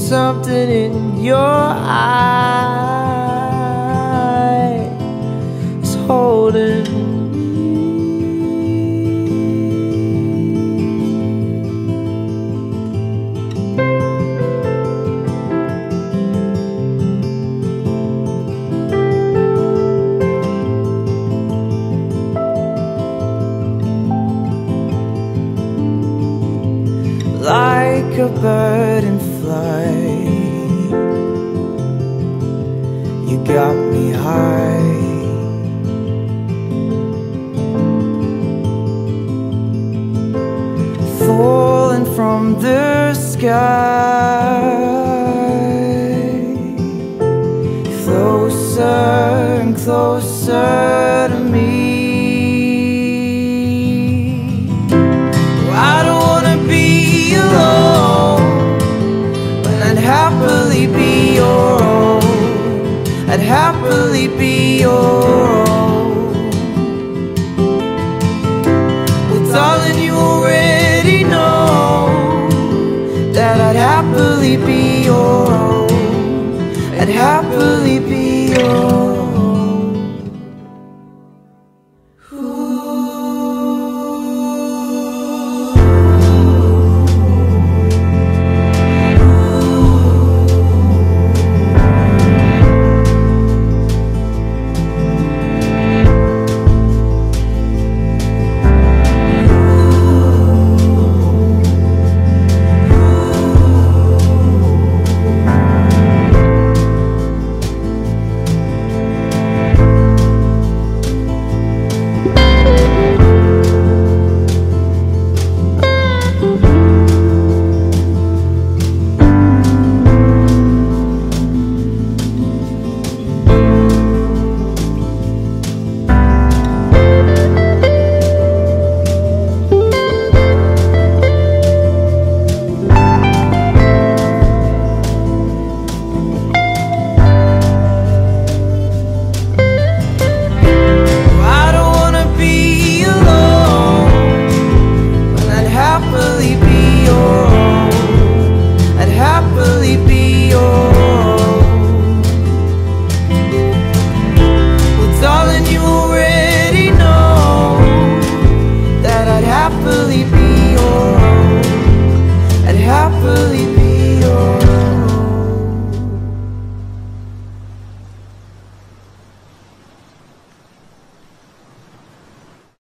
something in your eye is holding me. Like a bird in flight, you got me high. Falling from the sky, closer and closer to me. I don't wanna be alone when I'd happily be your own. I'd happily be your own. Well, darling, you already know that I'd happily be your own. I'd happily be your own.